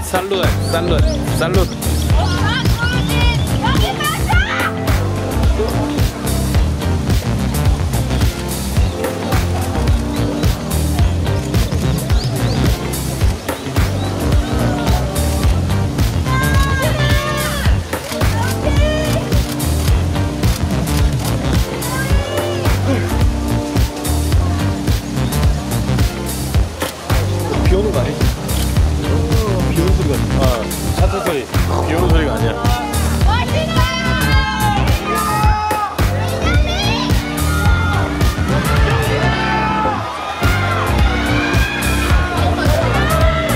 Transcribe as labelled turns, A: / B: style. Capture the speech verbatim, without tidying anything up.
A: 살룻, 살룻, 살룻.
B: 여기 맞아!
A: 비 오는 거 아니지? 비 오는 소리가. 아, 차트 소리. 비 오는 소리가 아니야.